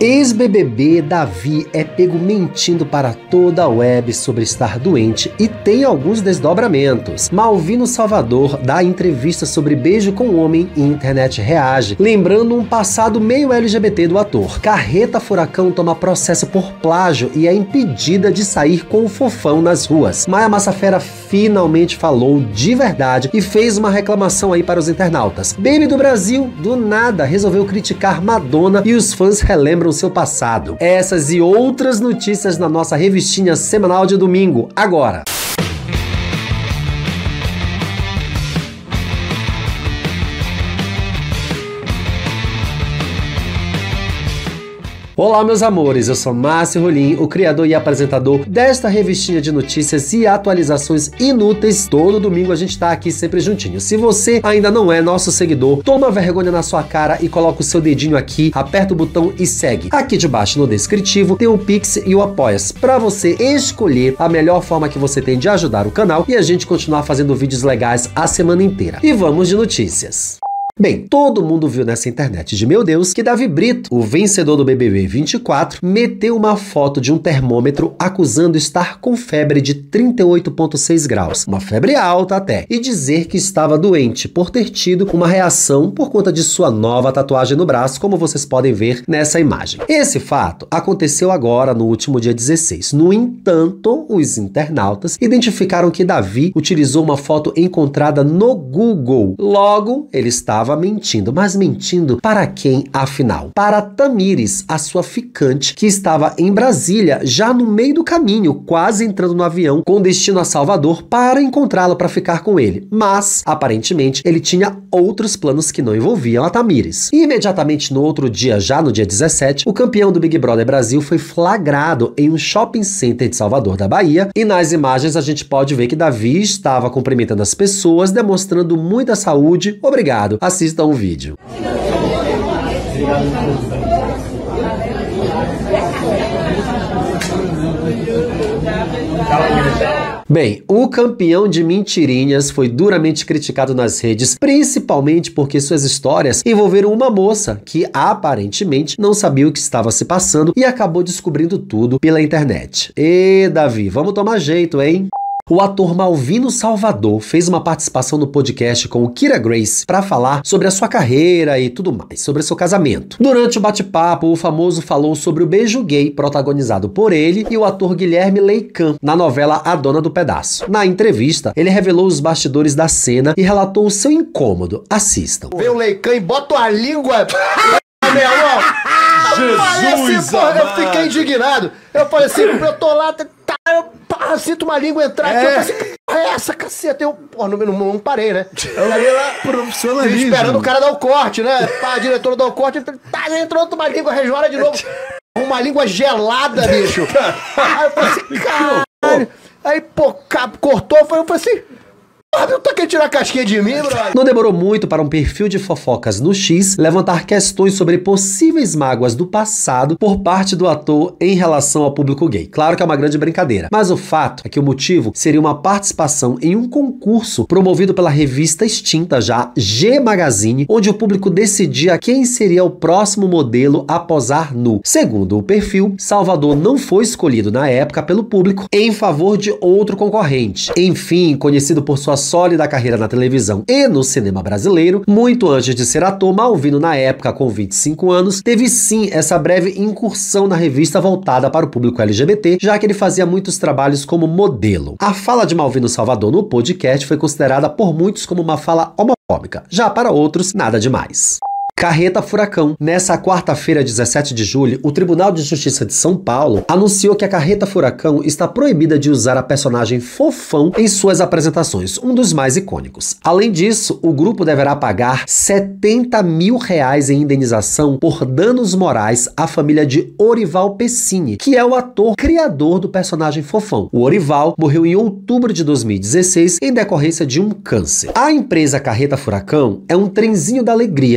Ex-BBB Davi é pego mentindo para toda a web sobre estar doente e tem alguns desdobramentos. Malvino Salvador dá entrevista sobre beijo com homem e internet reage, lembrando um passado meio LGBT do ator. Carreta Furacão toma processo por plágio e é impedida de sair com o fofão nas ruas. Maia Massafera finalmente falou de verdade e fez uma reclamação aí para os internautas. Baby do Brasil, do nada, resolveu criticar Madonna e os fãs relembram seu passado. Essas e outras notícias na nossa revistinha semanal de domingo, agora. Olá, meus amores, eu sou Márcio Rolim, o criador e apresentador desta revistinha de notícias e atualizações inúteis. Todo domingo a gente tá aqui sempre juntinho. Se você ainda não é nosso seguidor, toma vergonha na sua cara e coloca o seu dedinho aqui, aperta o botão e segue. Aqui debaixo no descritivo tem o Pix e o Apoia-se, pra você escolher a melhor forma que você tem de ajudar o canal e a gente continuar fazendo vídeos legais a semana inteira. E vamos de notícias. Bem, todo mundo viu nessa internet de meu Deus que Davi Brito, o vencedor do BBB 24, meteu uma foto de um termômetro acusando estar com febre de 38,6 graus, uma febre alta até, e dizer que estava doente por ter tido uma reação por conta de sua nova tatuagem no braço, como vocês podem ver nessa imagem. Esse fato aconteceu agora no último dia 16. No entanto, os internautas identificaram que Davi utilizou uma foto encontrada no Google. Logo, ele estava mentindo, mas mentindo para quem, afinal? Para Tamires, a sua ficante, que estava em Brasília, já no meio do caminho, quase entrando no avião, com destino a Salvador, para encontrá-lo para ficar com ele. Mas, aparentemente, ele tinha outros planos que não envolviam a Tamires. E imediatamente no outro dia, já no dia 17, o campeão do Big Brother Brasil foi flagrado em um shopping center de Salvador da Bahia, e nas imagens a gente pode ver que Davi estava cumprimentando as pessoas, demonstrando muita saúde. Obrigado. Assistam o vídeo. Bem, o campeão de mentirinhas foi duramente criticado nas redes, principalmente porque suas histórias envolveram uma moça que aparentemente não sabia o que estava se passando e acabou descobrindo tudo pela internet. E Davi, vamos tomar jeito, hein? O ator Malvino Salvador fez uma participação no podcast com o Kira Grace para falar sobre a sua carreira e tudo mais, sobre seu casamento. Durante o bate-papo, o famoso falou sobre o beijo gay protagonizado por ele e o ator Guilherme Leccan na novela A Dona do Pedaço. Na entrevista, ele revelou os bastidores da cena e relatou o seu incômodo. Assistam. Vê o Leccan e bota a língua... Jesus, eu fiquei indignado. Eu falei assim, eu tô lá, eu sinto uma língua entrar aqui, eu falei assim, é essa caceta? Eu não parei, né? Eu ali lá, profissionalismo, esperando o cara dar o corte, né? A diretora dar o corte, entrou uma língua, rejoara de novo. Uma língua gelada, bicho. Aí eu falei assim, caralho. Aí, pô, cortou, eu falei assim... Não tá querendo tirar a casquinha de mim, brother? Não demorou muito para um perfil de fofocas no X levantar questões sobre possíveis mágoas do passado por parte do ator em relação ao público gay. Claro que é uma grande brincadeira, mas o fato é que o motivo seria uma participação em um concurso promovido pela revista extinta já G Magazine, onde o público decidia quem seria o próximo modelo a posar nu. Segundo o perfil, Salvador não foi escolhido na época pelo público em favor de outro concorrente. Enfim, conhecido por sua sólida carreira na televisão e no cinema brasileiro, muito antes de ser ator, Malvino, na época com 25 anos, teve sim essa breve incursão na revista voltada para o público LGBT, já que ele fazia muitos trabalhos como modelo. A fala de Malvino Salvador no podcast foi considerada por muitos como uma fala homofóbica, já para outros, nada demais. Carreta Furacão. Nessa quarta-feira, 17 de julho, o Tribunal de Justiça de São Paulo anunciou que a Carreta Furacão está proibida de usar a personagem Fofão em suas apresentações, um dos mais icônicos. Além disso, o grupo deverá pagar R$70 mil em indenização por danos morais à família de Orival Pessini, que é o ator criador do personagem Fofão. O Orival morreu em outubro de 2016 em decorrência de um câncer. A empresa Carreta Furacão é um trenzinho da alegria que se tornou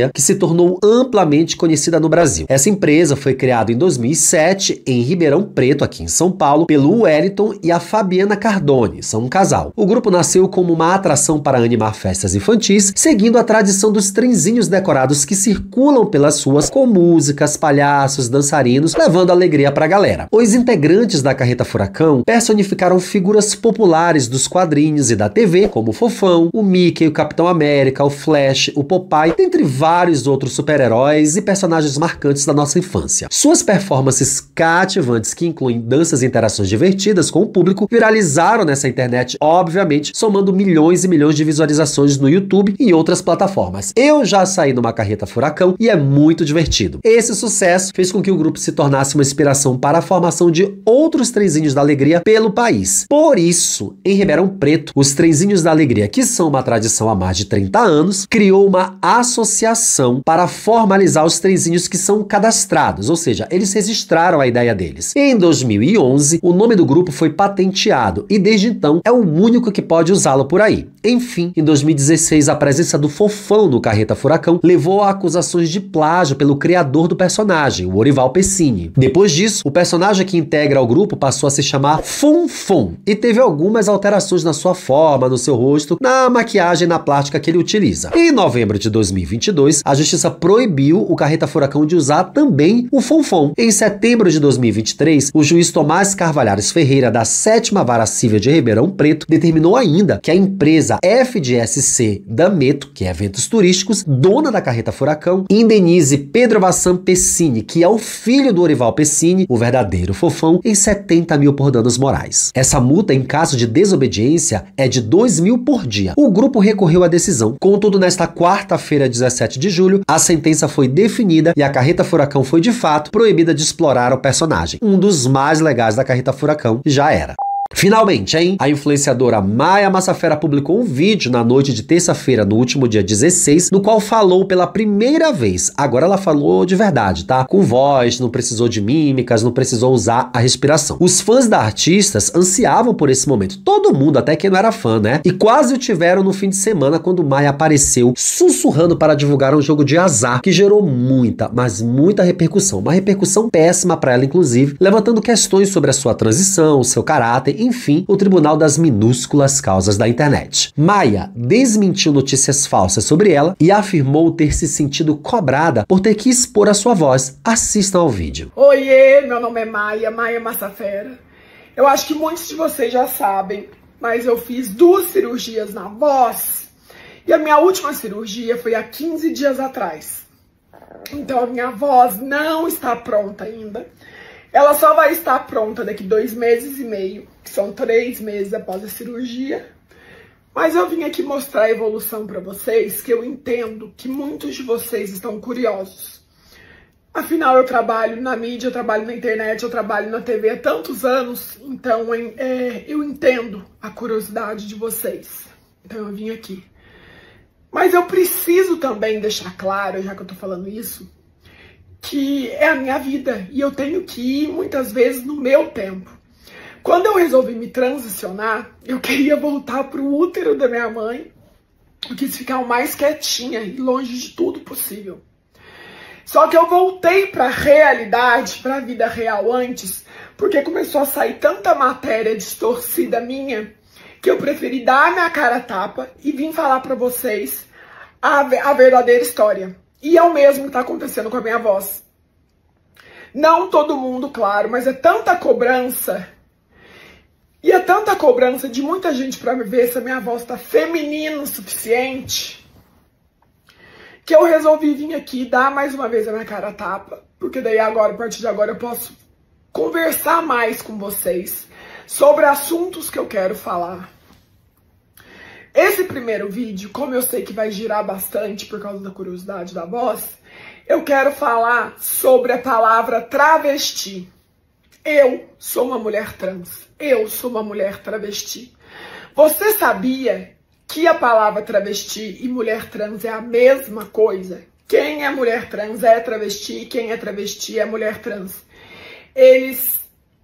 tornou amplamente conhecida no Brasil. Essa empresa foi criada em 2007 em Ribeirão Preto, aqui em São Paulo, pelo Wellington e a Fabiana Cardone, são um casal. O grupo nasceu como uma atração para animar festas infantis, seguindo a tradição dos trenzinhos decorados que circulam pelas ruas com músicas, palhaços, dançarinos, levando alegria pra galera. Os integrantes da Carreta Furacão personificaram figuras populares dos quadrinhos e da TV, como o Fofão, o Mickey, o Capitão América, o Flash, o Popeye, dentre vários outros super-heróis e personagens marcantes da nossa infância. Suas performances cativantes, que incluem danças e interações divertidas com o público, viralizaram nessa internet, obviamente, somando milhões e milhões de visualizações no YouTube e outras plataformas. Eu já saí numa Carreta Furacão e é muito divertido. Esse sucesso fez com que o grupo se tornasse uma inspiração para a formação de outros trenzinhos da alegria pelo país. Por isso, em Ribeirão Preto, os trenzinhos da alegria, que são uma tradição há mais de 30 anos, criou uma associação para formalizar os trenzinhos que são cadastrados, ou seja, eles registraram a ideia deles. Em 2011, o nome do grupo foi patenteado e desde então é o único que pode usá-lo por aí. Enfim, em 2016, a presença do Fofão no Carreta Furacão levou a acusações de plágio pelo criador do personagem, o Orival Pessini. Depois disso, o personagem que integra o grupo passou a se chamar Fonfon e teve algumas alterações na sua forma, no seu rosto, na maquiagem e na plástica que ele utiliza. Em novembro de 2022, a justiça proibiu o Carreta Furacão de usar também o Fonfon. Em setembro de 2023, o juiz Tomás Carvalhares Ferreira, da 7ª Vara Civil de Ribeirão Preto, determinou ainda que a empresa FDSC Dameto, que é eventos turísticos, dona da Carreta Furacão, indenize Pedro Vassan Pessini, que é o filho do Orival Pessini, o verdadeiro Fofão, em 70 mil por danos morais. Essa multa, em caso de desobediência, é de 2 mil por dia. O grupo recorreu à decisão. Contudo, nesta quarta-feira, 17 de julho, a sentença foi definida e a Carreta Furacão foi, de fato, proibida de explorar o personagem. Um dos mais legais da Carreta Furacão já era. Finalmente, hein? A influenciadora Maia Massafera publicou um vídeo na noite de terça-feira, no último dia 16, no qual falou pela primeira vez. Agora ela falou de verdade, tá? Com voz, não precisou de mímicas, não precisou usar a respiração. Os fãs da artista ansiavam por esse momento. Todo mundo, até quem não era fã, né? E quase o tiveram no fim de semana quando Maia apareceu sussurrando para divulgar um jogo de azar que gerou muita, mas muita repercussão. Uma repercussão péssima para ela, inclusive, levantando questões sobre a sua transição, o seu caráter, enfim, o tribunal das minúsculas causas da internet. Maia desmentiu notícias falsas sobre ela e afirmou ter se sentido cobrada por ter que expor a sua voz. Assistam ao vídeo. Oiê, meu nome é Maia Massafera. Eu acho que muitos de vocês já sabem, mas eu fiz 2 cirurgias na voz e a minha última cirurgia foi há 15 dias atrás. Então a minha voz não está pronta ainda. Ela só vai estar pronta daqui 2 meses e meio, que são 3 meses após a cirurgia. Mas eu vim aqui mostrar a evolução para vocês, que eu entendo que muitos de vocês estão curiosos. Afinal, eu trabalho na mídia, eu trabalho na internet, eu trabalho na TV há tantos anos, então eu entendo a curiosidade de vocês. Então eu vim aqui. Mas eu preciso também deixar claro, já que eu tô falando isso, que é a minha vida e eu tenho que ir muitas vezes no meu tempo. Quando eu resolvi me transicionar, eu queria voltar pro útero da minha mãe. Eu quis ficar o mais quietinha e longe de tudo possível. Só que eu voltei pra realidade, pra vida real antes, porque começou a sair tanta matéria distorcida minha, que eu preferi dar a minha cara a tapa e vim falar pra vocês a verdadeira história. E é o mesmo que tá acontecendo com a minha voz. Não todo mundo, claro, mas é tanta cobrança. E é tanta cobrança de muita gente pra me ver se a minha voz tá feminina o suficiente, que eu resolvi vir aqui dar mais uma vez a minha cara a tapa. Porque daí agora, a partir de agora, eu posso conversar mais com vocês sobre assuntos que eu quero falar. Esse primeiro vídeo, como eu sei que vai girar bastante por causa da curiosidade da voz, eu quero falar sobre a palavra travesti. Eu sou uma mulher trans. Eu sou uma mulher travesti. Você sabia que a palavra travesti e mulher trans é a mesma coisa? Quem é mulher trans é travesti, quem é travesti é mulher trans. Eles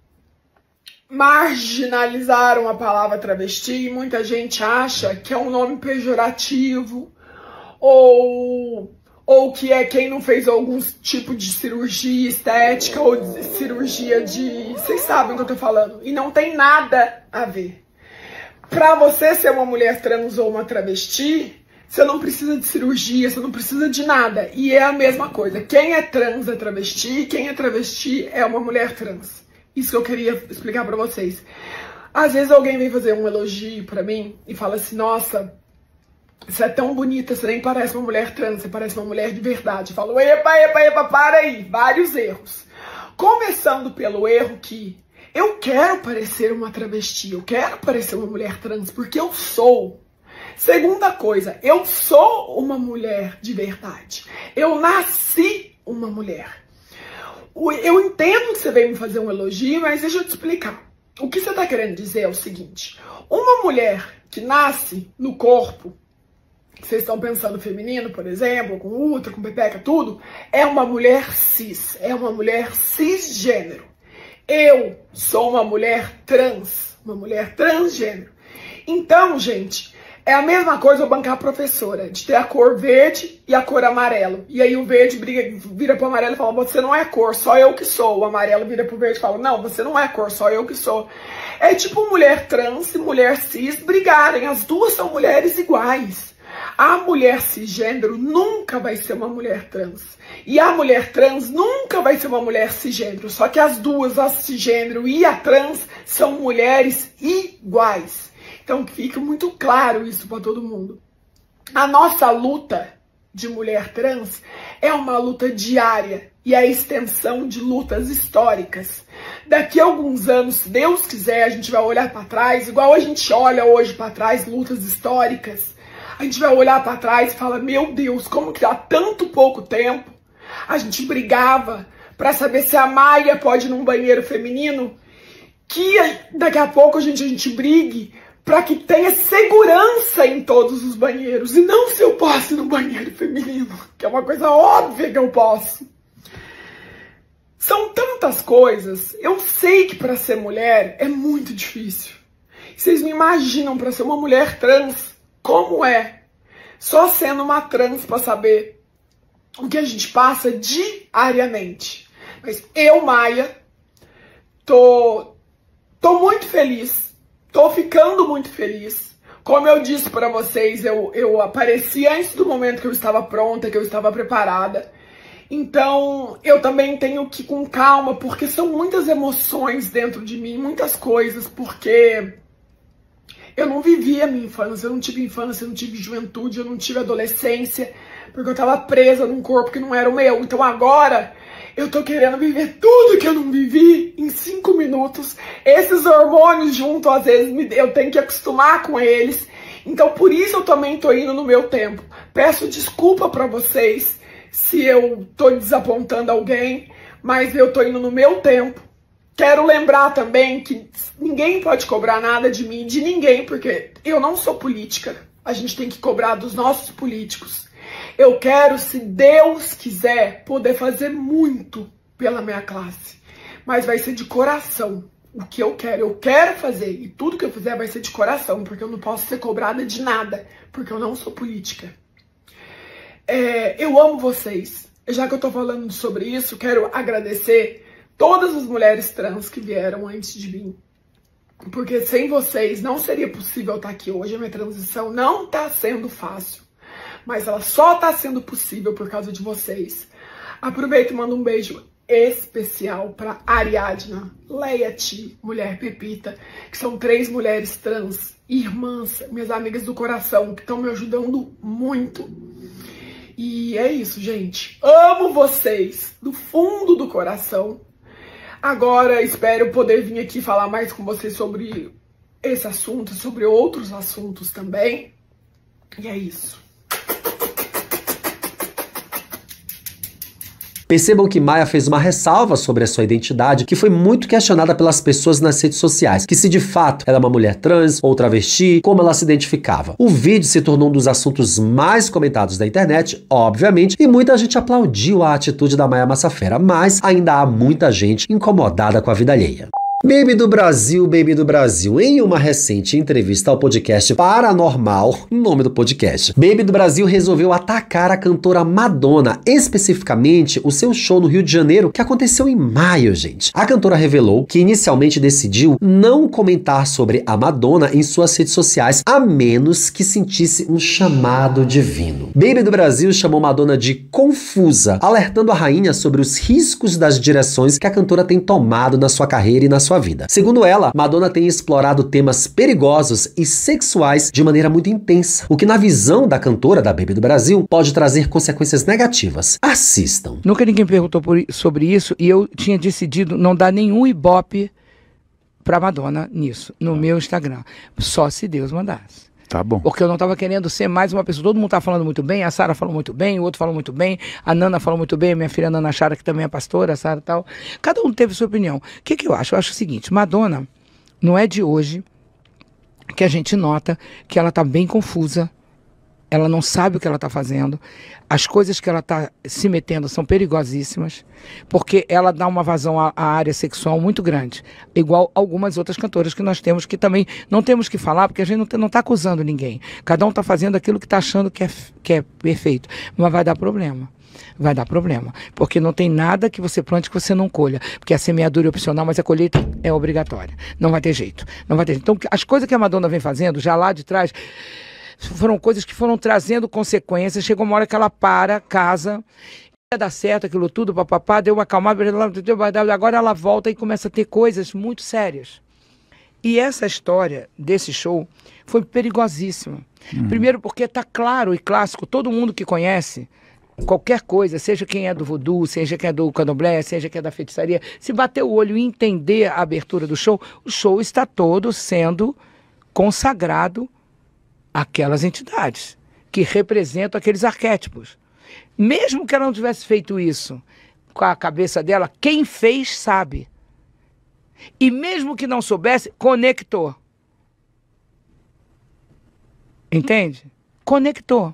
marginalizaram a palavra travesti e muita gente acha que é um nome pejorativo ou ou que é quem não fez algum tipo de cirurgia estética ou de cirurgia de... Vocês sabem o que eu tô falando. E não tem nada a ver. Pra você ser uma mulher trans ou uma travesti, você não precisa de cirurgia, você não precisa de nada. E é a mesma coisa. Quem é trans é travesti, quem é travesti é uma mulher trans. Isso que eu queria explicar pra vocês. Às vezes alguém vem fazer um elogio pra mim e fala assim, nossa, você é tão bonita, você nem parece uma mulher trans, você parece uma mulher de verdade. Eu falo, epa, para aí. Vários erros. Começando pelo erro que eu quero parecer uma travesti, eu quero parecer uma mulher trans, porque eu sou. Segunda coisa, eu sou uma mulher de verdade. Eu nasci uma mulher. Eu entendo que você veio me fazer um elogio, mas deixa eu te explicar. O que você está querendo dizer é o seguinte. Uma mulher que nasce no corpo, que vocês estão pensando feminino, por exemplo, com útero, com pepeca, tudo, é uma mulher cis. É uma mulher cisgênero. Eu sou uma mulher trans. Uma mulher transgênero. Então, gente... É a mesma coisa eu bancar a professora, de ter a cor verde e a cor amarelo. E aí o verde vira pro amarelo e fala, você não é cor, só eu que sou. O amarelo vira pro verde e fala, não, você não é cor, só eu que sou. É tipo mulher trans e mulher cis brigarem, as duas são mulheres iguais. A mulher cisgênero nunca vai ser uma mulher trans. E a mulher trans nunca vai ser uma mulher cisgênero. Só que as duas, a cisgênero e a trans, são mulheres iguais. Então fica muito claro isso para todo mundo. A nossa luta de mulher trans é uma luta diária e a extensão de lutas históricas. Daqui a alguns anos, se Deus quiser, a gente vai olhar para trás, igual a gente olha hoje para trás, lutas históricas. A gente vai olhar para trás e fala, meu Deus, como que há tanto pouco tempo a gente brigava para saber se a Maia pode ir num banheiro feminino, que daqui a pouco a gente brigue para que tenha segurança em todos os banheiros. E não se eu posso ir no banheiro feminino, que é uma coisa óbvia que eu posso. São tantas coisas. Eu sei que para ser mulher é muito difícil. Vocês me imaginam para ser uma mulher trans, como é? Só sendo uma trans para saber o que a gente passa diariamente. Mas eu, Maia, tô muito feliz. Tô ficando muito feliz. Como eu disse para vocês, eu apareci antes do momento que eu estava pronta, que eu estava preparada. Então, eu também tenho que ir com calma, porque são muitas emoções dentro de mim, muitas coisas, porque eu não vivi a minha infância, eu não tive infância, eu não tive juventude, eu não tive adolescência, porque eu estava presa num corpo que não era o meu. Então agora... eu tô querendo viver tudo que eu não vivi em 5 minutos. Esses hormônios junto, às vezes, eu tenho que acostumar com eles. Então, por isso eu também tô indo no meu tempo. Peço desculpa pra vocês se eu tô desapontando alguém, mas eu tô indo no meu tempo. Quero lembrar também que ninguém pode cobrar nada de mim, de ninguém, porque eu não sou política. A gente tem que cobrar dos nossos políticos. Eu quero, se Deus quiser, poder fazer muito pela minha classe. Mas vai ser de coração o que eu quero fazer. E tudo que eu fizer vai ser de coração, porque eu não posso ser cobrada de nada, porque eu não sou política. Eu amo vocês. Já que eu tô falando sobre isso, quero agradecer todas as mulheres trans que vieram antes de mim. Porque sem vocês não seria possível estar aqui hoje. A minha transição não tá sendo fácil. Mas ela só tá sendo possível por causa de vocês. Aproveito e mando um beijo especial para Ariadna, Leia Ti, Mulher Pepita, que são 3 mulheres trans, irmãs, minhas amigas do coração, que estão me ajudando muito. E é isso, gente. Amo vocês do fundo do coração. Agora espero poder vir aqui falar mais com vocês sobre esse assunto, sobre outros assuntos também. E é isso. Percebam que Maia fez uma ressalva sobre a sua identidade, que foi muito questionada pelas pessoas nas redes sociais, que se de fato ela é uma mulher trans ou travesti, como ela se identificava. O vídeo se tornou um dos assuntos mais comentados da internet, obviamente, e muita gente aplaudiu a atitude da Maia Massafera, mas ainda há muita gente incomodada com a vida alheia. Baby do Brasil, em uma recente entrevista ao podcast Paranormal, nome do podcast, Baby do Brasil resolveu atacar a cantora Madonna, especificamente o seu show no Rio de Janeiro, que aconteceu em maio, gente. A cantora revelou que inicialmente decidiu não comentar sobre a Madonna em suas redes sociais, a menos que sentisse um chamado divino. Baby do Brasil chamou Madonna de confusa, alertando a rainha sobre os riscos das direções que a cantora tem tomado na sua carreira e na sua vida. Segundo ela, Madonna tem explorado temas perigosos e sexuais de maneira muito intensa, o que na visão da cantora da Baby do Brasil pode trazer consequências negativas. Assistam. Nunca ninguém perguntou sobre isso e eu tinha decidido não dar nenhum ibope pra Madonna nisso, no meu Instagram. Só se Deus mandasse. Tá bom. Porque eu não estava querendo ser mais uma pessoa. Todo mundo tá falando muito bem, a Sara falou muito bem, o outro falou muito bem, a Nana falou muito bem, a minha filha Nana Chara, que também é pastora, a Sara e tal. Cada um teve sua opinião. O que eu acho? Eu acho o seguinte, Madonna não é de hoje que a gente nota que ela tá bem confusa, ela não sabe o que ela está fazendo, as coisas que ela está se metendo são perigosíssimas, porque ela dá uma vazão à área sexual muito grande, igual algumas outras cantoras que nós temos, que também não temos que falar, porque a gente não está acusando ninguém, cada um está fazendo aquilo que está achando que é perfeito, mas vai dar problema. Vai dar problema, porque não tem nada que você plante que você não colha, porque a semeadura é opcional, mas a colheita é obrigatória, não vai ter jeito, não vai ter jeito. Então as coisas que a Madonna vem fazendo, já lá de trás, foram coisas que foram trazendo consequências. Chegou uma hora que ela para, casa, ia dar certo aquilo tudo, papapá, deu uma acalmada, agora ela volta e começa a ter coisas muito sérias. E essa história desse show foi perigosíssima. Primeiro porque tá claro e clássico, todo mundo que conhece qualquer coisa, seja quem é do voodoo, seja quem é do candomblé, seja quem é da feitiçaria, se bater o olho e entender a abertura do show, o show está todo sendo consagrado aquelas entidades que representam aqueles arquétipos. Mesmo que ela não tivesse feito isso com a cabeça dela, quem fez sabe. E mesmo que não soubesse, conectou. Entende? Conectou.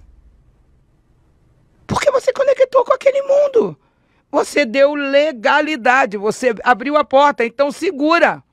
Porque você conectou com aquele mundo. Você deu legalidade, você abriu a porta, então segura.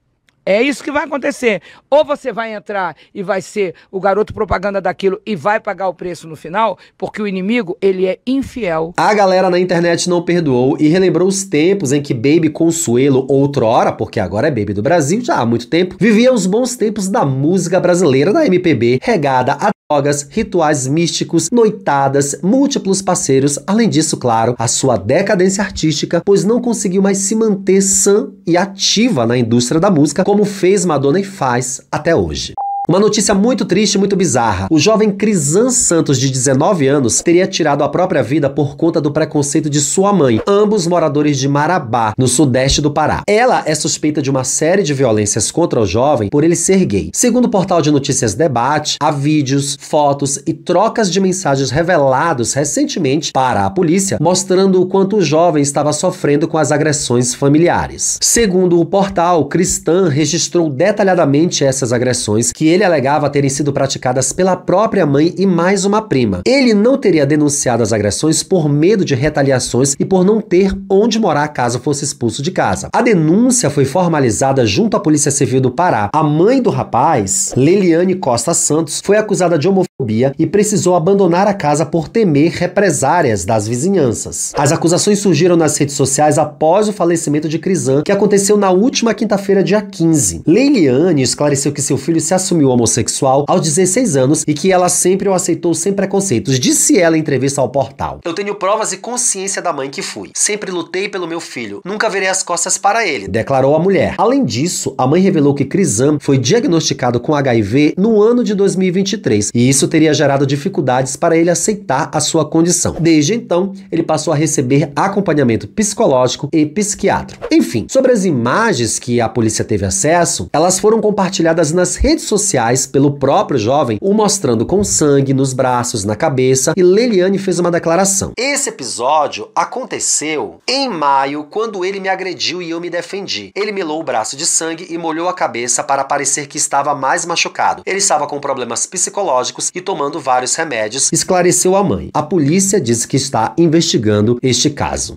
É isso que vai acontecer. Ou você vai entrar e vai ser o garoto propaganda daquilo e vai pagar o preço no final, porque o inimigo, ele é infiel. A galera na internet não perdoou e relembrou os tempos em que Baby Consuelo, outrora, porque agora é Baby do Brasil, já há muito tempo, vivia os bons tempos da música brasileira, da MPB, regada a drogas, rituais místicos, noitadas, múltiplos parceiros, além disso, claro, a sua decadência artística, pois não conseguiu mais se manter sã e ativa na indústria da música, como fez Madonna e faz até hoje. Uma notícia muito triste e muito bizarra. O jovem Crisan Santos, de 19 anos, teria tirado a própria vida por conta do preconceito de sua mãe, ambos moradores de Marabá, no sudeste do Pará. Ela é suspeita de uma série de violências contra o jovem por ele ser gay. Segundo o portal de notícias Debate, há vídeos, fotos e trocas de mensagens revelados recentemente para a polícia, mostrando o quanto o jovem estava sofrendo com as agressões familiares. Segundo o portal, Crisan registrou detalhadamente essas agressões que ele alegava terem sido praticadas pela própria mãe e mais uma prima. Ele não teria denunciado as agressões por medo de retaliações e por não ter onde morar caso fosse expulso de casa. A denúncia foi formalizada junto à Polícia Civil do Pará. A mãe do rapaz, Leliane Costa Santos, foi acusada de homofobia e precisou abandonar a casa por temer represárias das vizinhanças. As acusações surgiram nas redes sociais após o falecimento de Crisan, que aconteceu na última quinta-feira, dia 15. Leliane esclareceu que seu filho se assumiu homossexual aos 16 anos e que ela sempre o aceitou sem preconceitos. Disse ela em entrevista ao portal: "Eu tenho provas e consciência da mãe que fui. Sempre lutei pelo meu filho. Nunca virei as costas para ele", declarou a mulher. Além disso, a mãe revelou que Crisan foi diagnosticado com HIV no ano de 2023 e isso teria gerado dificuldades para ele aceitar a sua condição. Desde então, ele passou a receber acompanhamento psicológico e psiquiátrico. Enfim, sobre as imagens que a polícia teve acesso, elas foram compartilhadas nas redes sociais pelo próprio jovem, o mostrando com sangue nos braços, na cabeça, e Leliane fez uma declaração: "Esse episódio aconteceu em maio, quando ele me agrediu e eu me defendi. Ele melou o braço de sangue e molhou a cabeça para parecer que estava mais machucado. Ele estava com problemas psicológicos e tomando vários remédios", esclareceu a mãe. A polícia disse que está investigando este caso.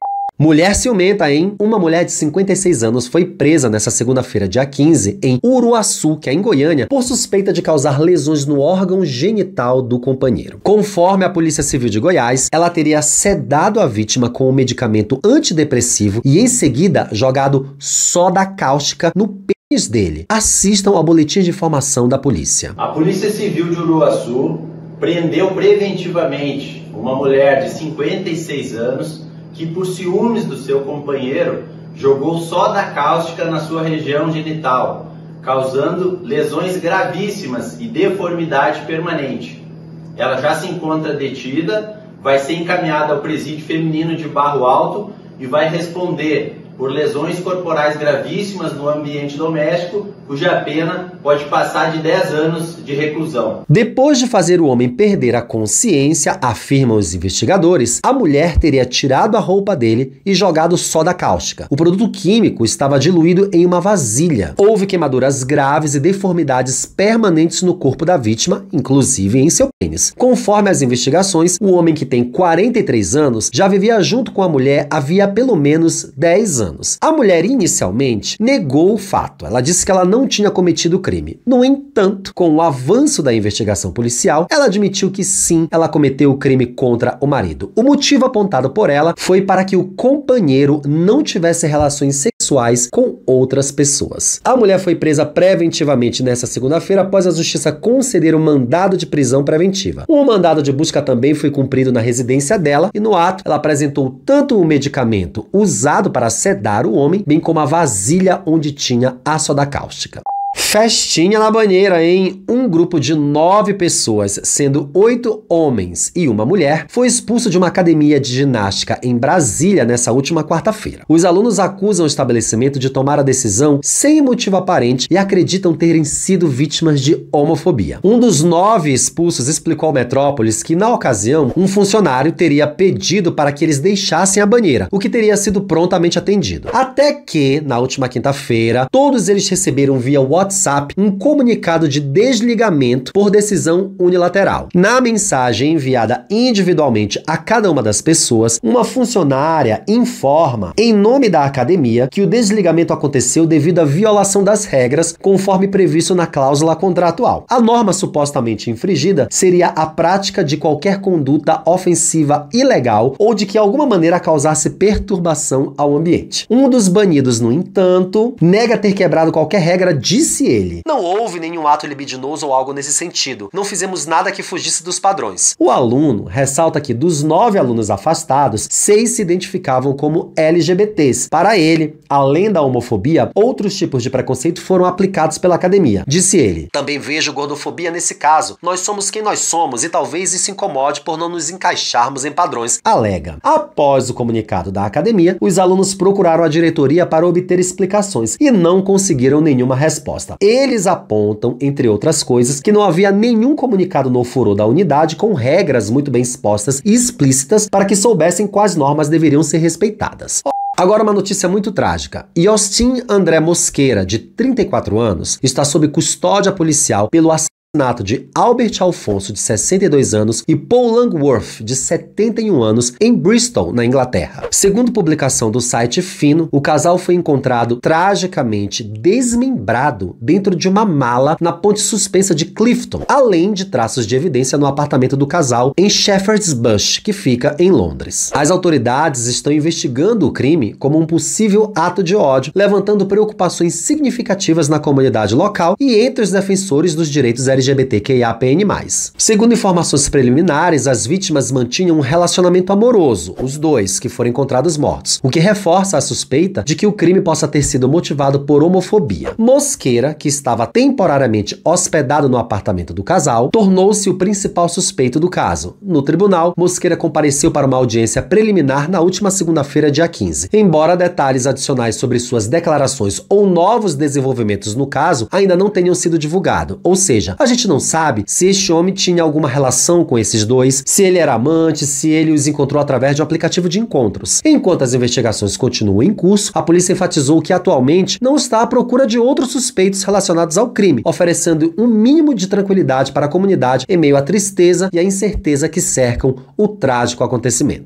Mulher ciumenta, hein? Uma mulher de 56 anos foi presa nessa segunda-feira, dia 15, em Uruaçu, que é em Goiânia, por suspeita de causar lesões no órgão genital do companheiro. Conforme a Polícia Civil de Goiás, ela teria sedado a vítima com um medicamento antidepressivo e, em seguida, jogado soda cáustica no pênis dele. Assistam ao boletim de informação da polícia. A Polícia Civil de Uruaçu prendeu preventivamente uma mulher de 56 anos que, por ciúmes do seu companheiro, jogou soda cáustica na sua região genital, causando lesões gravíssimas e deformidade permanente. Ela já se encontra detida, vai ser encaminhada ao presídio feminino de Barro Alto e vai responder por lesões corporais gravíssimas no ambiente doméstico, cuja pena pode passar de 10 anos de reclusão. Depois de fazer o homem perder a consciência, afirmam os investigadores, a mulher teria tirado a roupa dele e jogado soda cáustica. O produto químico estava diluído em uma vasilha. Houve queimaduras graves e deformidades permanentes no corpo da vítima, inclusive em seu pênis. Conforme as investigações, o homem, que tem 43 anos, já vivia junto com a mulher havia pelo menos 10 anos. A mulher inicialmente negou o fato. Ela disse que ela não tinha cometido o crime. No entanto, com o avanço da investigação policial, ela admitiu que sim, ela cometeu o crime contra o marido. O motivo apontado por ela foi para que o companheiro não tivesse relações sexuais com outras pessoas. A mulher foi presa preventivamente nesta segunda-feira após a justiça conceder um mandado de prisão preventiva. Um mandado de busca também foi cumprido na residência dela e no ato ela apresentou tanto o medicamento usado para sedar o homem, bem como a vasilha onde tinha a soda cáustica. Festinha na banheira, hein? Um grupo de 9 pessoas, sendo 8 homens e uma mulher, foi expulso de uma academia de ginástica em Brasília nessa última quarta-feira. Os alunos acusam o estabelecimento de tomar a decisão sem motivo aparente e acreditam terem sido vítimas de homofobia. Um dos 9 expulsos explicou ao Metrópolis que, na ocasião, um funcionário teria pedido para que eles deixassem a banheira, o que teria sido prontamente atendido. Até que, na última quinta-feira, todos eles receberam via WhatsApp um comunicado de desligamento por decisão unilateral. Na mensagem enviada individualmente a cada uma das pessoas, uma funcionária informa, em nome da academia, que o desligamento aconteceu devido à violação das regras, conforme previsto na cláusula contratual. A norma supostamente infringida seria a prática de qualquer conduta ofensiva ilegal ou de que alguma maneira causasse perturbação ao ambiente. Um dos banidos, no entanto, nega ter quebrado qualquer regra, disse ele: "Não houve nenhum ato libidinoso ou algo nesse sentido. Não fizemos nada que fugisse dos padrões." O aluno ressalta que dos 9 alunos afastados, 6 se identificavam como LGBTs. Para ele, além da homofobia, outros tipos de preconceito foram aplicados pela academia. Disse ele: "Também vejo gordofobia nesse caso. Nós somos quem nós somos e talvez isso incomode por não nos encaixarmos em padrões", alega. Após o comunicado da academia, os alunos procuraram a diretoria para obter explicações e não conseguiram nenhuma resposta. Eles apontam, entre outras coisas, que não havia nenhum comunicado no ofurô da unidade com regras muito bem expostas e explícitas para que soubessem quais normas deveriam ser respeitadas. Agora uma notícia muito trágica. Yostin André Mosqueira, de 34 anos, está sob custódia policial pelo assassinato de Albert Alfonso, de 62 anos, e Paul Langworth, de 71 anos, em Bristol, na Inglaterra. Segundo publicação do site Fino, o casal foi encontrado tragicamente desmembrado dentro de uma mala na ponte suspensa de Clifton, além de traços de evidência no apartamento do casal em Shepherd's Bush, que fica em Londres. As autoridades estão investigando o crime como um possível ato de ódio, levantando preocupações significativas na comunidade local e entre os defensores dos direitos LGBTQIAPN+. Segundo informações preliminares, as vítimas mantinham um relacionamento amoroso, os dois que foram encontrados mortos, o que reforça a suspeita de que o crime possa ter sido motivado por homofobia. Mosqueira, que estava temporariamente hospedado no apartamento do casal, tornou-se o principal suspeito do caso. No tribunal, Mosqueira compareceu para uma audiência preliminar na última segunda-feira, dia 15. Embora detalhes adicionais sobre suas declarações ou novos desenvolvimentos no caso ainda não tenham sido divulgados, ou seja, a gente não sabe se este homem tinha alguma relação com esses dois, se ele era amante, se ele os encontrou através de um aplicativo de encontros. Enquanto as investigações continuam em curso, a polícia enfatizou que atualmente não está à procura de outros suspeitos relacionados ao crime, oferecendo um mínimo de tranquilidade para a comunidade em meio à tristeza e à incerteza que cercam o trágico acontecimento.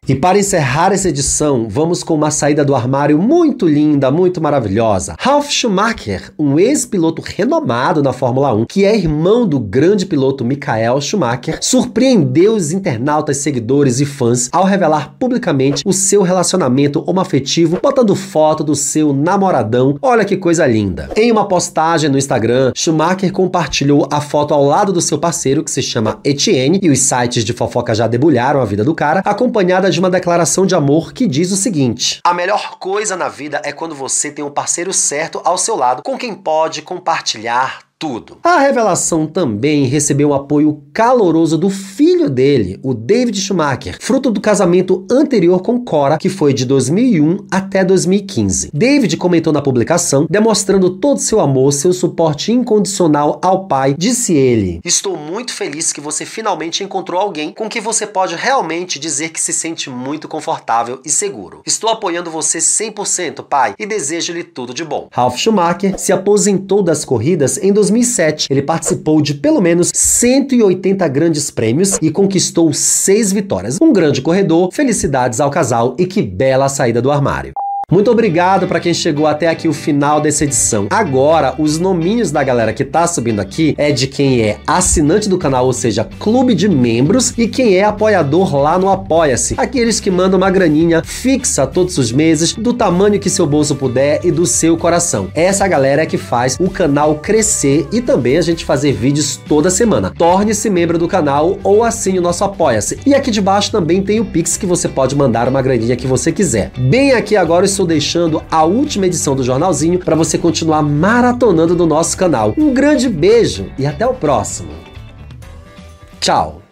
E para encerrar essa edição, vamos com uma saída do armário muito linda, muito maravilhosa. Ralf Schumacher, um ex-piloto renomado na Fórmula 1, que é irmão do grande piloto Michael Schumacher, surpreendeu os internautas, seguidores e fãs ao revelar publicamente o seu relacionamento homoafetivo, botando foto do seu namoradão. Olha que coisa linda. Em uma postagem no Instagram, Schumacher compartilhou a foto ao lado do seu parceiro, que se chama Etienne, e os sites de fofoca já debulharam a vida do cara, acompanhada de uma declaração de amor que diz o seguinte: a melhor coisa na vida é quando você tem um parceiro certo ao seu lado, com quem pode compartilhar tudo. A revelação também recebeu um apoio caloroso do filho dele, o David Schumacher, fruto do casamento anterior com Cora, que foi de 2001 até 2015. David comentou na publicação, demonstrando todo seu amor, seu suporte incondicional ao pai. Disse ele: estou muito feliz que você finalmente encontrou alguém com quem você pode realmente dizer que se sente muito confortável e seguro. Estou apoiando você 100%, pai, e desejo-lhe tudo de bom. Ralf Schumacher se aposentou das corridas em 2007. Ele participou de pelo menos 180 grandes prêmios e conquistou 6 vitórias. Um grande corredor, felicidades ao casal e que bela saída do armário. Muito obrigado para quem chegou até aqui o final dessa edição. Agora, os nominhos da galera que tá subindo aqui é de quem é assinante do canal, ou seja, clube de membros, e quem é apoiador lá no Apoia-se. Aqueles que mandam uma graninha fixa todos os meses, do tamanho que seu bolso puder e do seu coração. Essa galera é que faz o canal crescer e também a gente fazer vídeos toda semana. Torne-se membro do canal ou assine o nosso Apoia-se. E aqui de baixo também tem o Pix, que você pode mandar uma graninha que você quiser. Bem aqui agora estou deixando a última edição do Jornalzinho para você continuar maratonando no nosso canal. Um grande beijo e até o próximo. Tchau!